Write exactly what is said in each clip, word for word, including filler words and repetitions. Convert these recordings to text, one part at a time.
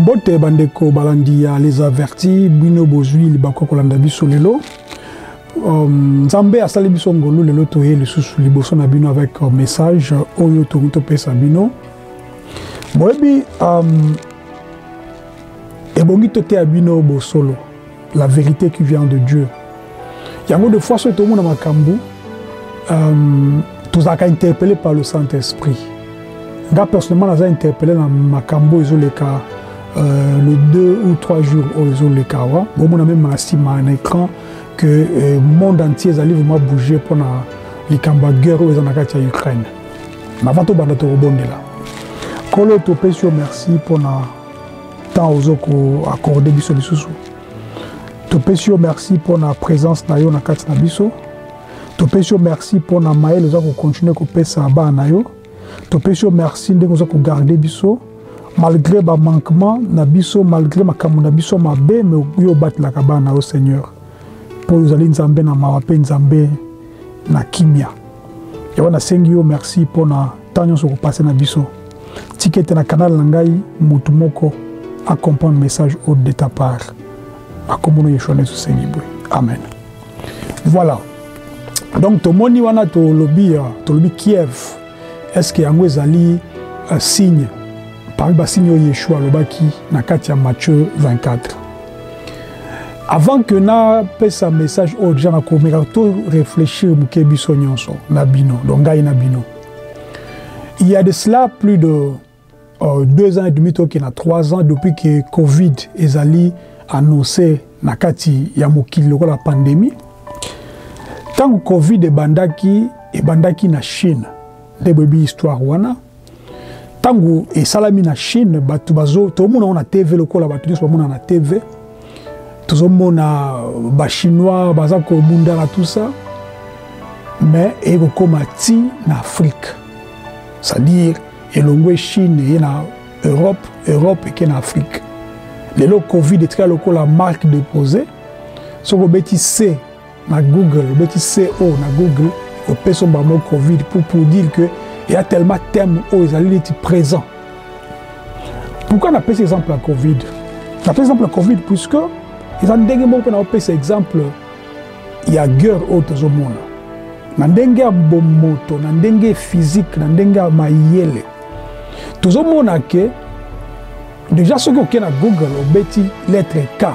Mbote bandeko balandi ya les avertis bino bozwi libako kolanda biso lelo. Nzambe asali biso ngolu lelo toye lisusu liboso na bino avec un message oyo to pesa bino. Boyebi um, ebongi tote ya bino bosolo la vérité qui vient de Dieu. Yango de fois so to mona makambu um, tous aka interpellé par le Saint-Esprit. Nga personnellement naza interpellé na makambo ezoleka euh, le deux ou trois jours au ezoleka wa. Bon mona même na un écran que le euh, monde entier allait vraiment bouger pour les combats de guerre en Ukraine. Mais avant tout, je vais vous là. Kolo Topesio, merci pour le temps aux accordé biso biso. Topesio, merci pour la présence na yo na kati na biso. Topesio, merci pour la maël aux qui continuer à pesa ba na yo. Topesio, merci de nous garder biso malgré le manquement na biso, malgré ma kamu na biso ma be mais yo bat la kabana au Seigneur. Pour nous aller nzambe na mawape nzambe na kimia. Yawa na sengi yo merci pour na tanyo so passer na biso. Ticket na canal langai mutu moko accompagne message au de ta part. Akomono yeshone so sengi boy. Amen. Voilà. Donc to moni wana to lobby to lobby Kiev. Est-ce que yango ezali un signe parmi ba signe Yeshua lobaki na kati ya Matthieu vingt-quatre. Avant que na pese un message au gens na to réfléchir muke biso nyonso na bino donc ngai na bino. Il y a de cela plus de euh, deux ans et demi to na trois ans depuis que Covid ezali annoncé na kati ya mokili loko la pandémie. Tant que Covid e bandaki e bandaki na Chine de baby histoire wana. Tant que e salami na Chine batu bazo to mona on a T V loko la batu nyonso mona na T V. Tous les gens chinois, tout ça, mais ils sont comme en Afrique. C'est-à-dire, ils sont en Chine, en Europe, Europe et en Afrique. Les Covid est très local, la marque déposée. Si vous avez C na Google, vous avez C O na Google, vous pouvez faire Covid pour, pour dire qu'il y a tellement de thèmes où ils allaient être présents. Pourquoi on appelle cet exemple la Covid? On appelle exemple la Covid puisque ils ont dit que cet exemple, il y a guerre autre au monde. Il y a moto, il y a physique, il y a maïele. Tout le monde a que déjà ce que na Google, on beti lettre K.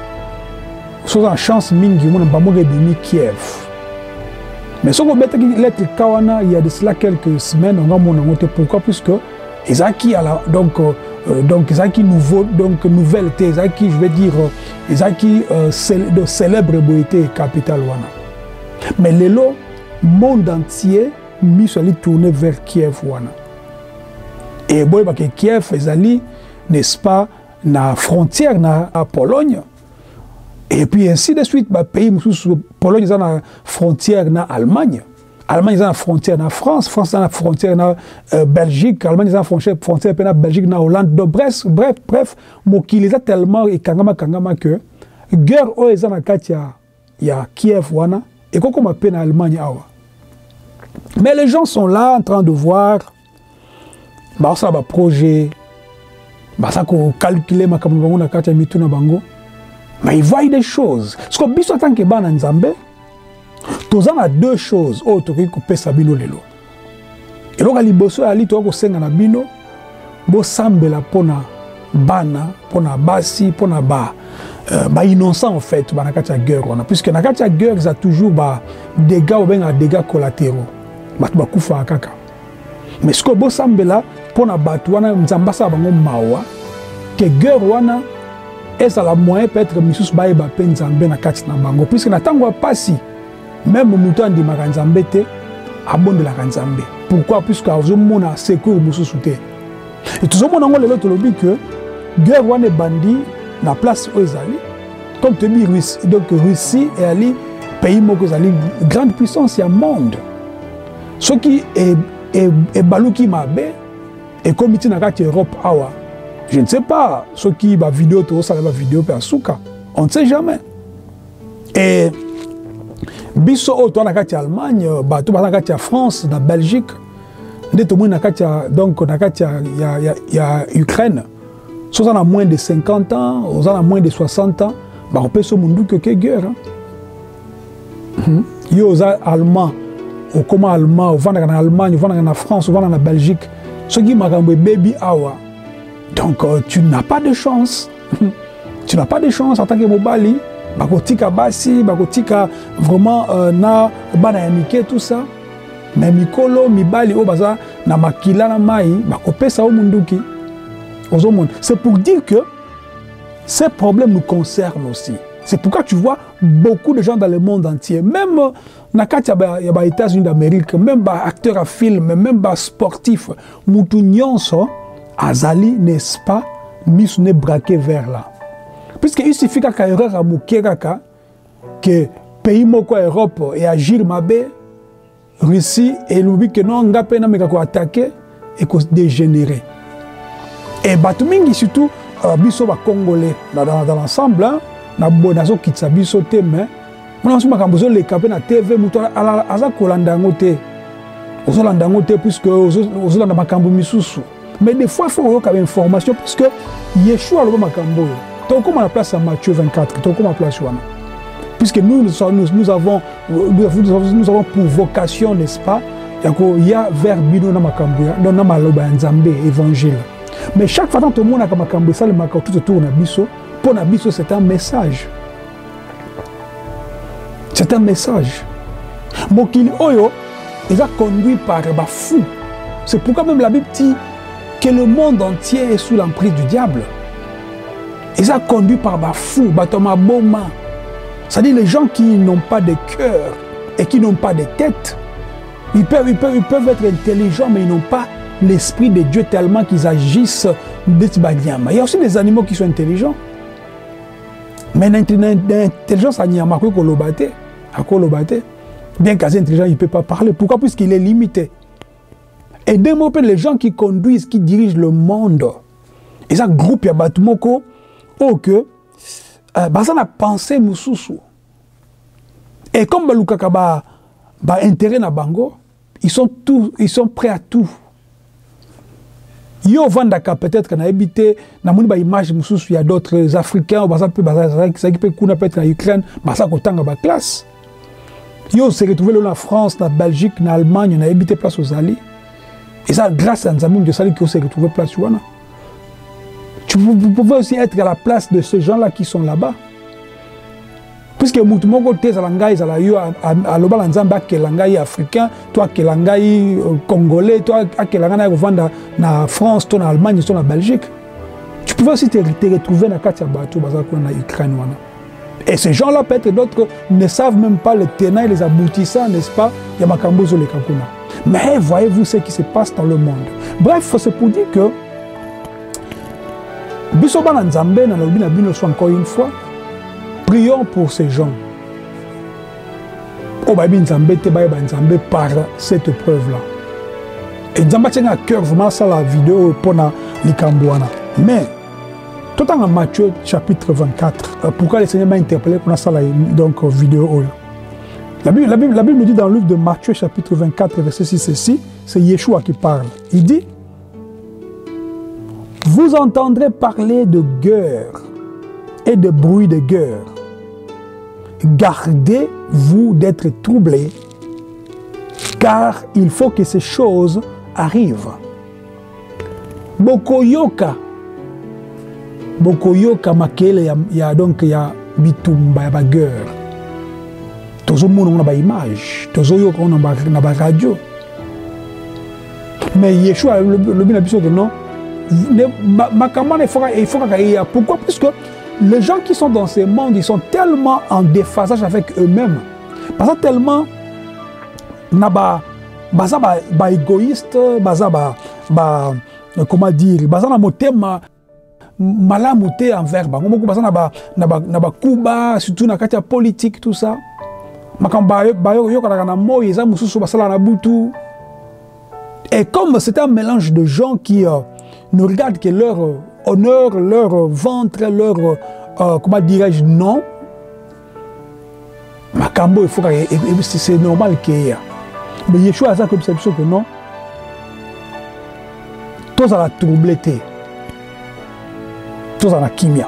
So une chance mingi mon ba mo demi Kiev. Mais ce que beti lettre K wana il y a de cela quelques semaines on a mon monté pourquoi puisque Isaki donc Euh, donc, Isaki nouveau, donc nouvelle thé, Isaki, je veux dire, Isaki euh, de célèbre beauté capitale wana. Mais le monde entier mis sur les tourner vers Kiev wana. Et bon, parce que Kiev, Isali, n'est-ce pas, na frontière na à Pologne. Et puis ainsi de suite, bah pays Pologne est na frontière na Allemagne. Allemagne est en frontière na France, France est en frontière na euh, Belgique, Allemagne est en frontière frontière na Belgique na Hollande. Donc bref, bref, bref, mokili za tellement et kangama kangama que guerre o ezana katia ya Kiev wana et koko ma peine Allemagne awa. Mais les gens sont là en train de voir bah ça va projet bah ça ko calculer makambo bango na katia mituna bango. Mais ils voient des choses. Ce que biso tant que bana nzambe tous en a deux choses autres qui coupent sa bino lelo. Et donc ali bosso ali to ko senga na bino bo sambela pona bana pona basi pona ba euh, ba innocent en fait ba na kati ya guerre wana puisque na kati ya guerre ça toujours ba dégâts ou bien dégâts collatéraux ba ba kufa kaka. Mais ce que bo sambela pona batu wana nzamba sa bango mawa que guerre wana et ça la moyen peut-être misus ba ba penzambe na kati na bango puisque na tango pasi même mouton de Maranzambe te abonde la Ranzambe. Pourquoi? Puisque nous avons un secours moussouté. Et tout le monde a dit que guerre wane bandi na place où ils allaient. Comme tu dis Russie, donc Russie est allé pays moko zali grande puissance au monde. Ce qui est est est baluki mabe et comme il na kati Europe awa. Je ne sais pas ce qui va vidéo to ça la vidéo per souka. On ne sait jamais. Et biso auto na kati Allemagne, bato ba na kati France, na Belgique, ndeto mo na kati donc na kati ya ya Ukraine. Si on a moins de cinquante ans, on a moins de soixante ans, bah on peut se demander que quelle guerre. Il y a des Allemands, au comment Allemand, au vent en Allemagne, au vent en France, au vent en Belgique. Ceux qui m'ont baby hour. Donc euh, tu n'as pas de chance. Tu n'as pas de chance en tant que Mobali. Bakotika basi, bakotika vraiment euh, na bana yamike tout ça. Mais mikolo mibali o baza na makila na mai bakopesa o munduki. C'est pour dire que ces problèmes nous concernent aussi. C'est pourquoi tu vois beaucoup de gens dans le monde entier, même dans les États-Unis d'Amérique, même les acteurs à film, même les sportifs, mutu nyonso azali, n'est-ce pas, mis ne braqué vers là. Puisqu'il suffit qu'à erreur à mukiraka que pays moko Europe et agir mabe, Russie et l'oubi que non ngapé na meka ko attaquer et ko dégénérer. Et Batumingi surtout, euh, biso ba Congolais, dans, dans, dans l'ensemble, hein, na bonazo kitsa biso te, mais on a souvent besoin de capé na T V, muto ala aza kolanda ngote, ozo landa ngote puisque ozo ozo landa makambo misusu. Mais des fois il faut avoir une information puisque Yeshua le makambo. Donc comment la place à Matthieu vingt-quatre, donc comment la place wana. Puisque nous nous, nous nous avons nous avons nous avons pour vocation, n'est-ce pas, il y a vers bino na makambo, dans na maloba nzambe évangile. Mais chaque fois que tout le monde a comme ça, le macao tout autour de biso, pour na biso c'est un message. C'est un message. Mokili oyo, ils ont conduit par les fous. C'est pourquoi même la Bible dit que le monde entier est sous l'emprise du diable. Ils ont conduit par les fous, batoma boma. C'est-à-dire les gens qui n'ont pas de cœur et qui n'ont pas de tête. Ils peuvent, ils peuvent, ils peuvent être intelligents, mais ils n'ont pas l'esprit de Dieu tellement qu'ils agissent d'Etsbadiama. Il y a aussi des animaux qui sont intelligents. Mais l'intelligence à Nyama, bien qu'à intelligent, il ne peut pas parler. Pourquoi? Puisqu'il est limité. Et d'un moment, les gens qui conduisent, qui dirigent le monde, ils ont un groupe, il y a Batumoko, oh que, ça a pensé Moussousou. Et comme Balukaka ba intérêt na bango, ils sont, tout, ils sont prêts à tout. Yo vandaka peut-être qu'on a habité na moni ba image mususu il y a d'autres africains ou ça peut ça qui peut kuna peut-être en Ukraine ba ça kotanga ba classe. Yo se retrouvé là en France, en Belgique, en Allemagne, on a habité place aux alliés. Et ça grâce à Nzamou de Sali qui s'est retrouvé place wana. Tu vous pouvez aussi être à la place de ces gens-là qui sont là-bas. Puisque mutu moko te zalangai zala yo a loba nzamba ke langai africain, toi ke langai congolais, toi ke langai vanda na France, toi na Allemagne, toi na Belgique. Tu pouvais aussi te, te retrouver na katia bateau bazako na Ukraine wana. Et ces gens-là peut-être d'autres ne savent même pas les tenants et les aboutissants, n'est-ce pas? Il y a makambozo le kakuna. Mais voyez-vous ce qui se passe dans le monde. Bref, c'est pour dire que bisoba na nzambe na lobi na bino soit encore une fois. Prions pour ces gens. Par cette preuve-là. Et Nzamba tient à cœur vraiment ça la vidéo pour les Cambouana. Mais, tout en Matthieu chapitre vingt-quatre, pourquoi le Seigneur m'a interpellé pour ça la donc, vidéo? La Bible, la, Bible, la Bible nous dit dans le livre de Matthieu chapitre vingt-quatre, verset six, ceci, c'est Yeshua qui parle. Il dit, vous entendrez parler de guerre et de bruit de guerre. Gardez-vous d'être troublés, car il faut que ces choses arrivent. Bokoyoka, Bokoyoka makele ya, ya donc ya bitumba ya bagueur. Tozo mona on a ba image, tozo yoka on a ba na ba radio. Mais Yeshua le bien habitué que non, ma camarade il faut il faut qu'il y a pourquoi puisque les gens qui sont dans ces mondes, ils sont tellement en déphasage avec eux-mêmes. Parce que tellement, naba, baza ba, ba égoïste, baza ba, ba, comment dire, baza na motema malamuté envers ba. Beaucoup baza na ba, na ba, na ba kuba, surtout na katia politique tout ça. Makamba ba yo yo kana na mo yeza mususu basala na butu. Et comme c'est un mélange de gens qui euh, ne regardent que leur euh, honneur, leur ventre, leur, euh, comment dirais-je, non. Makambo, il faut que c'est normal qu'il y ait. Mais Yeshua a ça comme perception que non. Tous à la troublé. Tous en la kimia.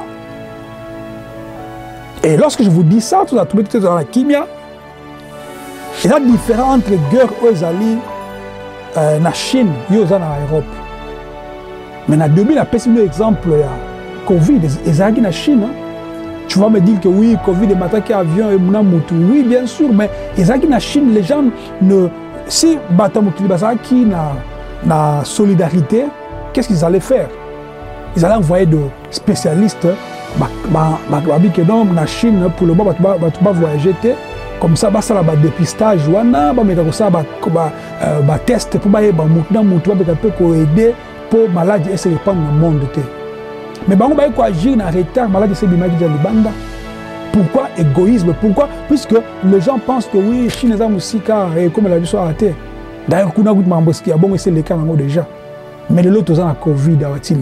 Et lorsque je vous dis ça, tous en trouvé que tous en la kimia, il y a une différence entre guerre aux alliés en euh, Chine et en Europe. Mais en deux mille, il y a un exemple de Covid, ils ont en Chine. Hein. Tu vas me dire que oui, Covid est attaqué avion et Mounamoutou. Oui, bien sûr, mais ils ont en Chine, les gens ne. Si Batamou Kilibasaki n'a la solidarité, qu'est-ce qu'ils allaient faire? Ils allaient envoyer des spécialistes en Chine pour le moment, ils vont voyager. Comme ça, ça va dépistage, ça va test pour aider pour maladie et se répandre dans le monde. Mais on va agir en retard, maladie c'est bimaki de Libanda. Pourquoi égoïsme? Pourquoi? Puisque les gens pensent que oui, Chine est aussi comme la vie soit arrêtée. D'ailleurs, on a vu que bon, c'est le cas déjà. Mais les autres ont la Covid,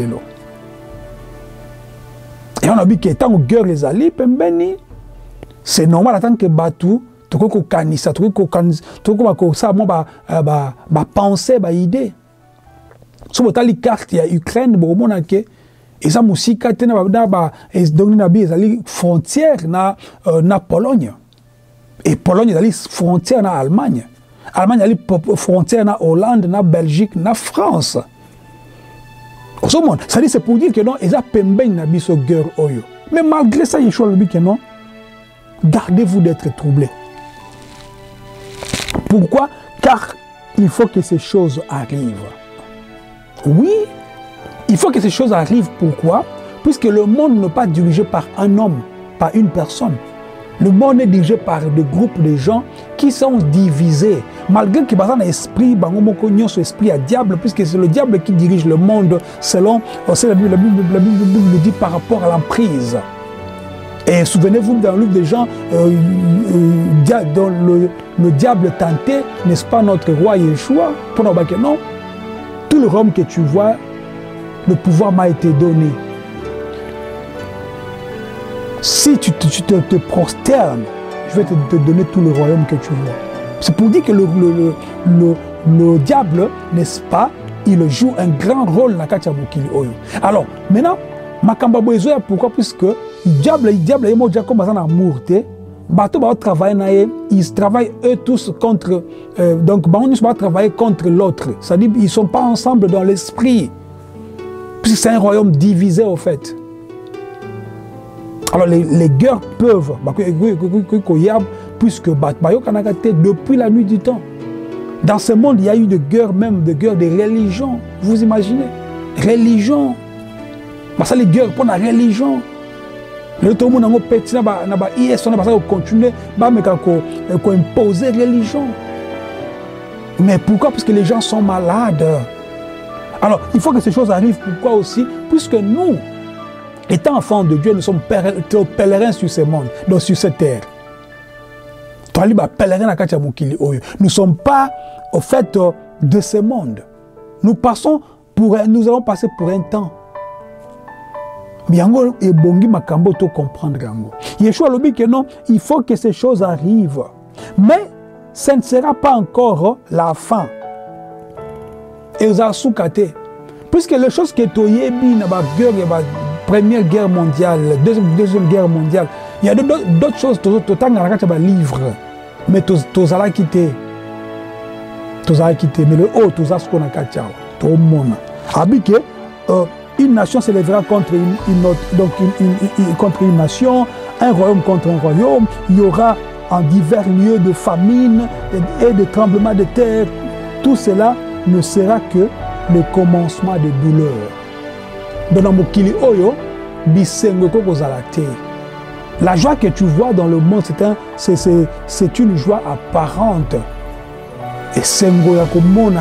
et on a vu que tant que guerre les alliés, c'est normal en tant que Batou, tu peux canisa, tu peux ça, moi, bah penser, bah idée. Si vous avez carte, il y a Ukraine, bon, on a que et ça musique a été frontière na na Pologne et Pologne est frontière na Allemagne. Allemagne est frontière na Hollande, na Belgique, na France. Au monde, ça dit c'est pour dire que non, ils ont pemben na biso guerre oyo. Mais malgré ça, il faut que non, gardez-vous d'être troublés. Pourquoi? Car il faut que ces choses arrivent. Oui, il faut que ces choses arrivent. Pourquoi? Puisque le monde n'est pas dirigé par un homme, par une personne. Le monde est dirigé par des groupes de gens qui sont divisés. Malgré que un esprit, un esprit à diable, puisque c'est le diable qui dirige le monde selon la Bible, la Bible, la Bible, la Bible le dit par rapport à l'emprise. Et souvenez-vous dans le livre des gens, euh, euh, dans le, le diable tenté, n'est-ce pas notre roi Yeshua? Pour nous dire que non, tout le royaume que tu vois, le pouvoir m'a été donné. Si tu te, tu te, te prosternes, je vais te, te donner tout le royaume que tu vois. C'est pour dire que le, le, le, le, le diable, n'est-ce pas, il joue un grand rôle dans la Katia Mokili Oyo. Alors, maintenant, Makamba Boezoya, pourquoi? Puisque le diable, le diable, il est comme un amour. Ils travaillent eux tous contre. Euh, donc, ils vont travailler contre l'autre. C'est-à-dire qu'ils ne sont pas ensemble dans l'esprit. Puisque c'est un royaume divisé, au fait. Alors, les, les guerres peuvent, puisque depuis la nuit du temps, dans ce monde, il y a eu des guerres, même des guerres de religion. Vous imaginez? Religion. Ça, les guerres pour la religion. Le tout le monde a petit, on continuer à imposer la religion. Mais pourquoi? Parce que les gens sont malades. Alors, il faut que ces choses arrivent. Pourquoi aussi? Puisque nous, étant enfants de Dieu, nous sommes pèlerins sur ce monde, donc sur cette terre. Nous ne sommes pas au fait de ce monde. Nous passons pour, nous allons passer pour un temps. Mais et bongi makambo to comprendre yango. Yeshua le dit que non, il faut que ces choses arrivent. Mais ce ne sera pas encore la fin. Et vous avez soukate. Puisque les choses que tu as dit dans la guerre, la première guerre mondiale, la deuxième, deuxième guerre mondiale, il y a d'autres choses, tu as dans livre. Mais tu as quitté. Tu as quitté. Mais le haut, tu as ce qu'on a quitté. Tu as monde. Habitué. Une nation s'élèvera contre une, une autre, donc une, une, une, contre une nation, un royaume contre un royaume. Il y aura en divers lieux de famine et, et de tremblements de terre. Tout cela ne sera que le commencement de douleur. Dans Mokili Oyo, la joie que tu vois dans le monde, c'est un, une joie apparente. Et Sengo Yakomona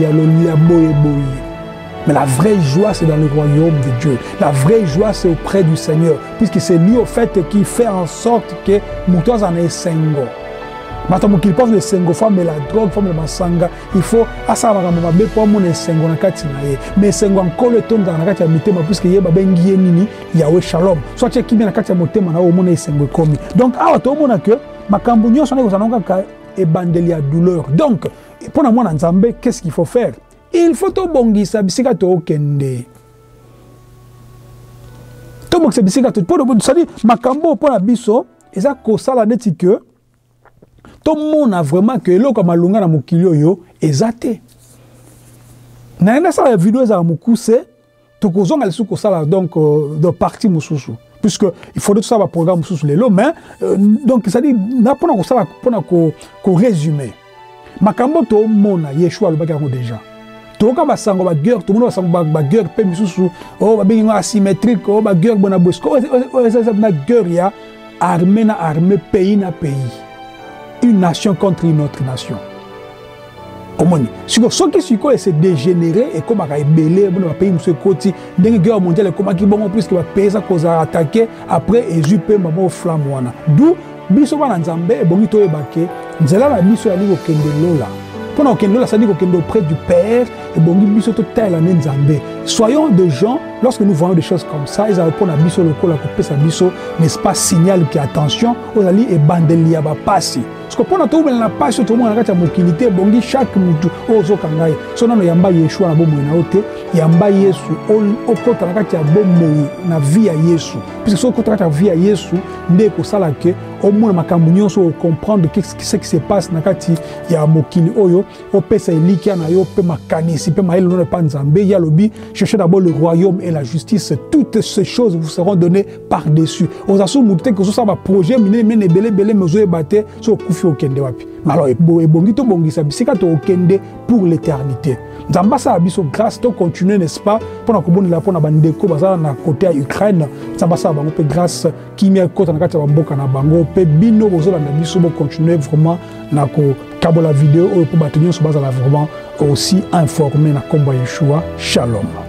mais la vraie joie, c'est dans le royaume de Dieu. La vraie joie, c'est auprès du Seigneur. Puisque c'est lui, au fait, qui fait en sorte que Moutoise en est Sengo. Maintenant, qu'il pense le Sengo, femme la drogue, femme le masanga, il faut, à ça, on va me pour mon Sengo, mais Sengo encore le ton dans la carte à mitema, puisque il y a Babengi Nini, Yahweh Shalom. Soit tu as qui vient la carte à motema, na au mon Sengo commis. Donc, ah, tout le monde a que, ma cambouignon, son égo, et bandelia douleur. Donc, pour la moine en Zambé, qu'est-ce qu'il faut faire? Il faut que tu bongisa bisika to okende. tobongisa bisika to c'est-à-dire makambo pour la biso eza kosala neti que tout le monde a vraiment que eloko malunga na mokili oyo eza te na enda sala vidéo za mokuse to kozonga lesu kosala donc de partie mususu puisque il faudrait tout ça va programme mususu lelo mais euh, donc ça dit na pona kosala pona ko ko résumer makambo to mona Yeshua lobaka ngo déjà to ka basango ba guerre to mona basango ba guerre pe mususu oh ba bingo asymétrique oh ba guerre bona bosco ça na guerre ya armée na armée pays na pays une nation contre une autre nation. Si ce qui s'est dégénéré et comme il y a des pays qui sont dans la guerre mondiale, comme il y a plus que les pays qui ont attaqué après et ils ont fait flamme. D'où, biso ba nzambe et bongi to ebake, nzela la biso ya liko kende lola. Pendant que nous, ça dit qu'on est auprès du Père et bon, biso to taille la nzambe. Soyons des gens, lorsque nous voyons des choses comme ça, ils répondent à biso le col à couper sa biso, n'est-ce pas signal qui attention, aux alliés et bandeli à passer. Parce que pendant tout le passe tout le monde a mokilité, bongi chaque mutu ozo kangai. Sona no yamba Yeshua na bomo na ote, yamba Yesu au kota na kati ya bomo na vie ya Yesu. Puisque so kota na vie ya Yesu, nde ko sala ke au moins makambo nyonso comprendre qu'est-ce qui se passe na kati ya mokili oyo, o pesa elikia na yo pe makanisi pe maelo no pa nzambe ya lobi, cherchez d'abord le royaume et la justice, toutes ces choses vous seront données par-dessus. Aux asso muté que ça va projet mine mine belé belé mezo ebate so au kende wapi alors ebongi to bongisa bisika to okende pour l'éternité nzamba sa biso grâce to continuer n'est-ce pas pona ko bonela pona bandeko bazala na côté ya Ukraine nzamba sa bango pe grâce kimia kota na kati ya mboka na bango pe bino bozola na biso bo continuer vraiment na ko kabola vidéo pour batenir so bazala vraiment aussi informé na komba Yeshua. Shalom.